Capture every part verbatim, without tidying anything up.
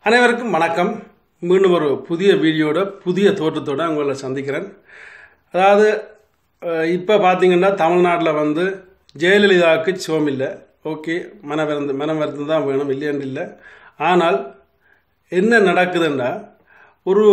அனைவருக்கும் வணக்கம். மீண்டும் ஒரு புதிய வீடியோட புதிய தோற்றத்தோடு உங்களை சந்திக்கிறேன். அதாவது இப்போ பார்த்தீங்கன்னா தமிழ்நாட்டில் வந்து ஜெயலலிதாவுக்கு சோம் இல்லை. ஓகே, மன வருந்த மன வருத்தம் தான் வேணும், இல்லையாண்டு இல்லை. ஆனால் என்ன நடக்குதுன்னா, ஒரு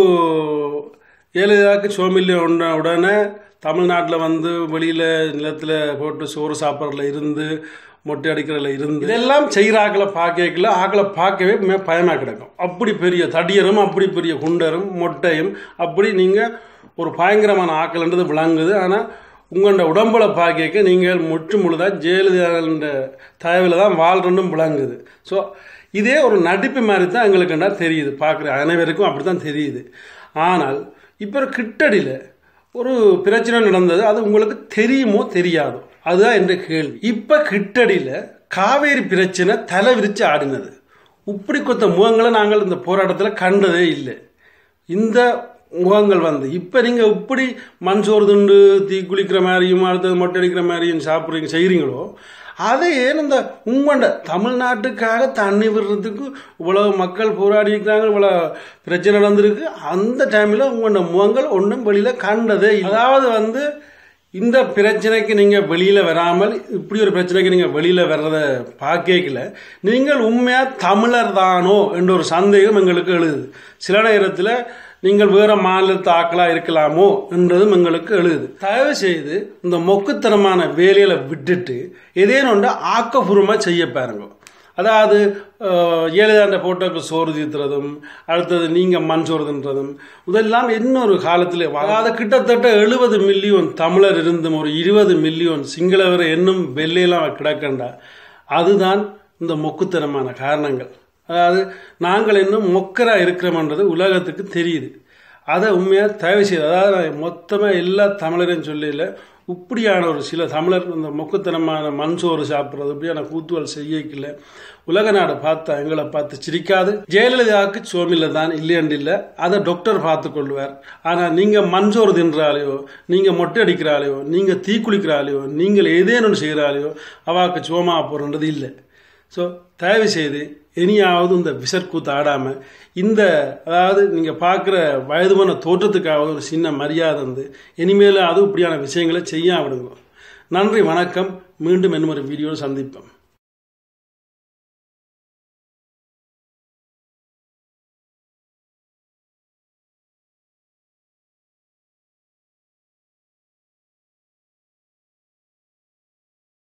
ஜெயலலிதாவுக்கு சோம் இல்லை ஒன்ற உடனே தமிழ்நாட்டில் வந்து வெளியில் நிலத்தில் போட்டு சோறு சாப்பிட்றதுல இருந்து மொட்டை அடிக்கிறதுல இருந்து இதெல்லாம் செய்கிற ஆக்களை பார்க்கல ஆக்களை பார்க்கவே பயமாக கிடக்கும். அப்படி பெரிய தடியரும் அப்படி பெரிய குண்டரும் மொட்டையும் அப்படி நீங்கள் ஒரு பயங்கரமான ஆக்கள்ன்றது விளங்குது. ஆனால் உங்களோட உடம்புல பார்க்க நீங்கள் முற்று முழுதாக ஜெயலலிதான்ற தயவில் தான் வாழ்றன்னும் விளங்குது. ஸோ இதே ஒரு நடிப்பு மாதிரி தான் எங்களுக்குன்னா தெரியுது, பார்க்குற அனைவருக்கும் அப்படி தான் தெரியுது. ஆனால் இப்போ கிட்டடியில் ஒரு பிரச்சனை நடந்தது, அது உங்களுக்கு தெரியுமோ தெரியாதோ, அதுதான் என்ற கேள்வி. இப்போ கிட்டடியில் காவேரி பிரச்சனை தலை விரிச்சு ஆடினது. இப்படி கொத்த முகங்களை நாங்கள் இந்த போராட்டத்தில் கண்டதே இல்லை. இந்த முகங்கள் வந்து இப்போ நீங்கள் இப்படி மண் சோறு துண்டு தீ குளிக்கிற மாதிரியும் அடுத்தது மொட்டை அடிக்கிற மாதிரியும் சாப்பிட்றீங்க செய்கிறீங்களோ, அதை ஏன் இந்த உங்கண்ட தமிழ்நாட்டுக்காக தண்ணி விடுறதுக்கு இவ்வளோ மக்கள் போராடி இருக்கிறாங்க, இவ்வளோ பிரச்சனை நடந்திருக்கு. அந்த டைமில் உங்களோட முகங்கள் ஒன்றும் வெளியில் கண்டதே. அதாவது வந்து இந்த பிரச்சனைக்கு நீங்கள் வெளியில் வராமல் இப்படி ஒரு பிரச்சனைக்கு நீங்கள் வெளியில் வர்றதை பார்க்கல, நீங்கள் உண்மையாக தமிழர் தானோ என்ற ஒரு சந்தேகம் எங்களுக்கு எழுது. சில நேரத்தில் நீங்கள் வேற மாநிலத்து ஆக்களாக இருக்கலாமோ என்றதும் எங்களுக்கு எழுது. தயவு செய்து இந்த மொக்குத்தனமான வேலைகளை விட்டுட்டு ஏதேனும் ஒன்று ஆக்கப்பூர்வமாக செய்ய பாருங்க. அதாவது ஏழைதாண்ட போட்டோக்கு சோறு தீர்த்துறதும் அடுத்தது நீங்கள் மண் சோறு தின்றதும் இதெல்லாம் இன்னொரு காலத்தில். அதாவது கிட்டத்தட்ட எழுபது மில்லியன் தமிழர் இருந்தும் ஒரு இருபது மில்லியன் சிங்களவர் என்னும் வெள்ளையெல்லாம் கிடக்கண்டா, அதுதான் இந்த மொக்குத்தனமான காரணங்கள். அதாவது நாங்கள் இன்னும் மொக்கராக இருக்கிறோம்ன்றது உலகத்துக்கு தெரியுது. அதை உண்மையாக தயவு செய்து, அதாவது மொத்தமாக எல்லா தமிழரையும் சொல்லல, இப்படியான ஒரு சில தமிழர் இந்த மொக்குத்தனமான மண் சோறு சாப்பிட்றது இப்படியான கூத்துவல் செய்யல உலக நாடு பார்த்தா எங்களை பார்த்து சிரிக்காது. ஜெயலலிதாவுக்கு சோமில்லை தான், இல்லையண்டு இல்லை, அதை டாக்டர் பார்த்து கொள்வார். ஆனால் நீங்கள் மண் சோறு தின்றாலையோ, நீங்கள் மொட்டை அடிக்கிறாலையோ, நீங்கள் தீ குளிக்கிறாலையோ, நீங்கள் ஏதேனும் செய்கிறாலையோ அவாக்கு சோமா போகிறன்றது இல்லை. ஸோ தயவு செய்து இனியாவது இந்த விசற்கூத்து ஆடாமல் இந்த, அதாவது நீங்கள் பார்க்குற வயதுமான தோற்றத்துக்காவது ஒரு சின்ன மரியாதை வந்து இனிமேல் அதுவும் இப்படியான விஷயங்களை செய்ய விடுங்க. நன்றி, வணக்கம். மீண்டும் இன்னும் ஒரு வீடியோவில் சந்திப்போம்.